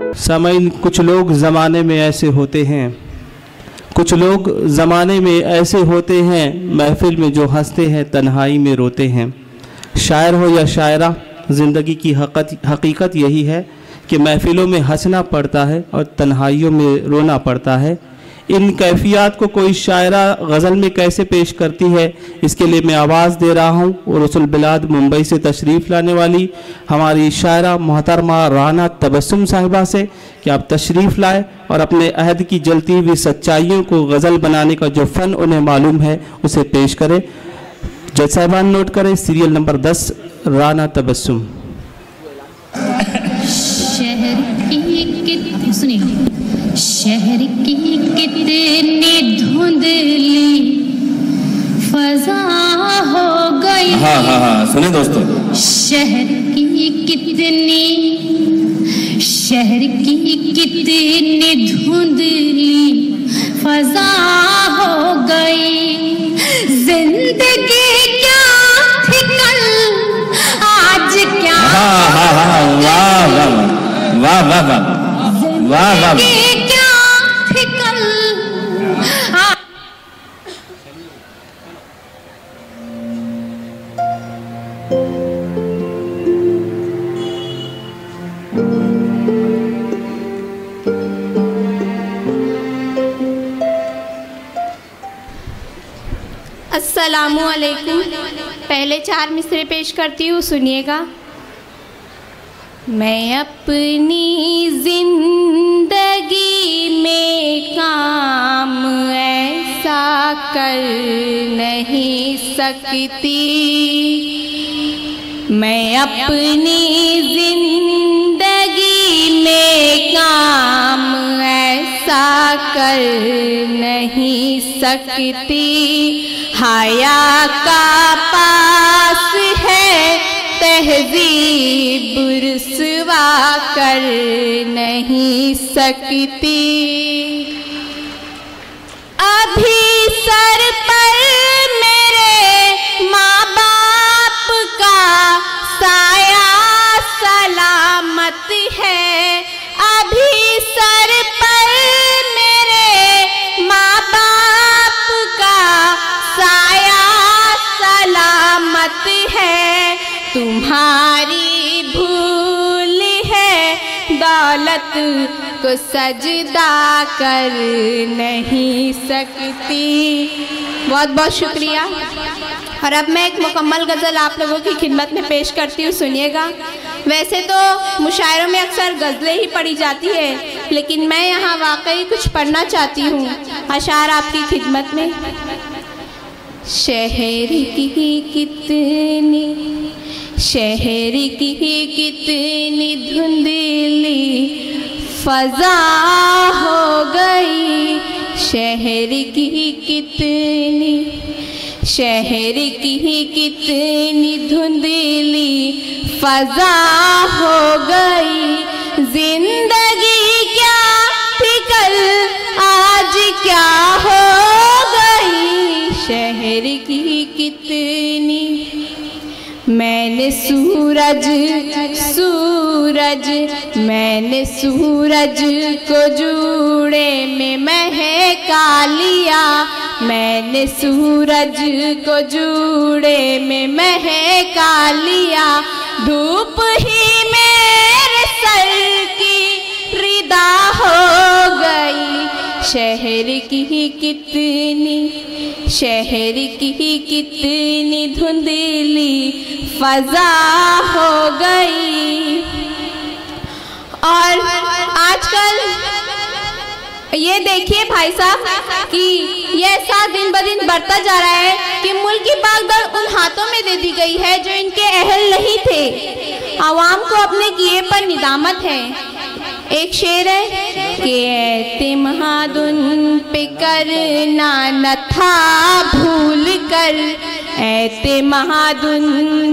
सामईन, कुछ लोग ज़माने में ऐसे होते हैं, कुछ लोग ज़माने में ऐसे होते हैं, महफिल में जो हंसते हैं तन्हाई में रोते हैं। शायर हो या शायरा, ज़िंदगी की हकीकत यही है कि महफिलों में हंसना पड़ता है और तन्हाइयों में रोना पड़ता है। इन कैफियत को कोई शायरा गज़ल में कैसे पेश करती है, इसके लिए मैं आवाज़ दे रहा हूँ और रसूल बिलाद मुंबई से तशरीफ़ लाने वाली हमारी शायरा मोहतरमा राना तबस्सुम साहिबा से कि आप तशरीफ़ लाए और अपने अहद की जलती हुई सच्चाइयों को गज़ल बनाने का जो फ़न उन्हें मालूम है उसे पेश करें। जज साहिबान नोट करें, सीरियल नंबर 10, राना तबस्सुम। शहर की कितनी धुंधली फजा हो गई। हाँ सुने दोस्तों। शहर की कितनी धुंधली फजा हो गई। जिंदगी क्या थी कल, आज क्या। वाह वाह वाह वाह वाह वाह वाह। अस्सलामुअलैकुम। पहले 4 मिसरे पेश करती हूँ, सुनिएगा। मैं अपनी जिंदगी में काम ऐसा कर नहीं सकती। मैं अपनी जिंदगी में काम ऐसा कर नहीं सकती। हया का पास है तहज़ीब रुसवा कर नहीं सकती। अभी सर पर मेरे माँ बाप का साया सलामत है। अभी सर पर मेरे माँ बाप का साया सलामत है। तुम्हारी भूल है दौलत को सजदा कर नहीं सकती। बहुत बहुत शुक्रिया। और अब मैं एक मुकम्मल गज़ल आप लोगों की खिदमत में पेश करती हूँ, सुनिएगा। वैसे तो मुशायरों में अक्सर गज़लें ही पढ़ी जाती है, लेकिन मैं यहाँ वाकई कुछ पढ़ना चाहती हूँ अशार आपकी खिदमत में। शहर की कितनी धुंधली फजा हो गई। शहर की कितनी धुंधली फजा हो गई। जिंदगी क्या थी कल, आज क्या हो गई। शहर की कितनी। मैंने सूरज को जूड़े में महका लिया। मैंने सूरज को जूड़े में महका लिया। धूप ही मेरे सर की रिदा हो गई। शहर की कितनी धुंधली फजा हो गई। और आजकल ये देखिए भाई साहब कि ये ऐसा दिन ब दिन बढ़ता जा रहा है कि मुल्क की बागडोर उन हाथों में दे दी गई है जो इनके अहल नहीं थे। आवाम को अपने किए पर निदामत है। एक शेर है कि एतमादुन पे करना न था भूल कर। एतमादुन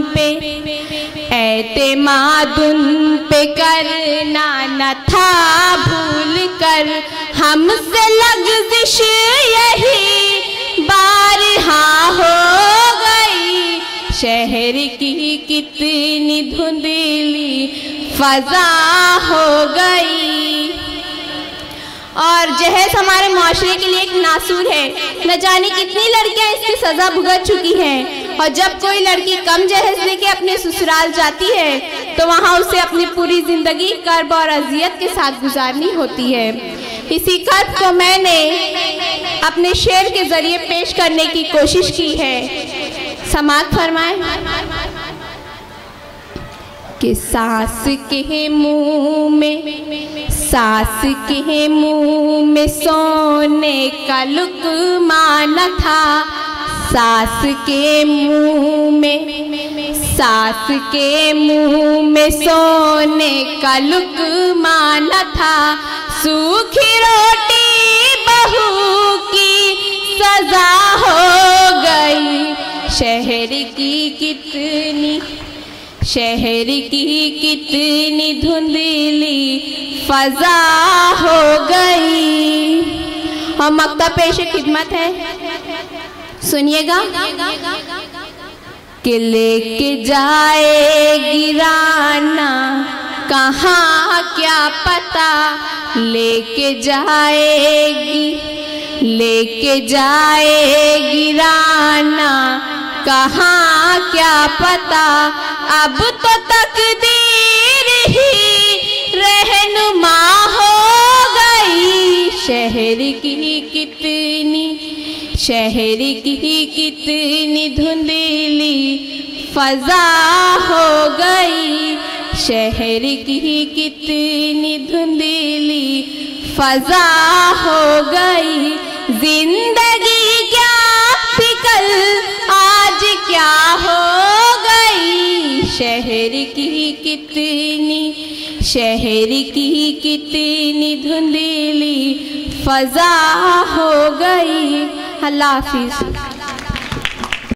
पे करना न था भूल कर। हमसे लग़ज़िश यही बारहा हो गई। शहर की कितनी धुंधली फजा हो गई। और जहेज हमारे माशरे के लिए एक नासूर है, न जाने कितनी लड़कियां इसकी सज़ा भुगत चुकी हैं। और जब कोई लड़की कम जहेज लेके अपने ससुराल जाती है तो वहाँ उसे अपनी पूरी ज़िंदगी कर्ब और अजियत के साथ गुजारनी होती है। इसी कर्ब को मैंने अपने शेर के ज़रिए पेश करने की कोशिश की है। समाअत फरमाएं कि सास के मुँह में, सास के मुँह में सोने का लुक़मा न था, सास के मुँह में, सास के मुँह में सोने का लुक़मा न था, सूखी रोटी बहू की सज़ा हो गई। शहर की कितनी, शहर की कितनी धुंधली फजा हो गई। और मक्ता पेश खिदमत है, सुनिएगा। कि लेके जाएगी राना कहाँ क्या पता, लेके जाएगी, लेके जाएगी राना कहाँ क्या पता, अब तो तकदीर ही रहनुमा हो गई। शहर की कितनी, शहर की कितनी धुंधली फजा हो गई, शहर की कितनी धुंधली फजा हो गई। जिंदगी क्या फिकल आज क्या हो गई, शहर की कितनी, शहर की कितनी धुंधली फजा हो गई। अल्लाह हाफिज़।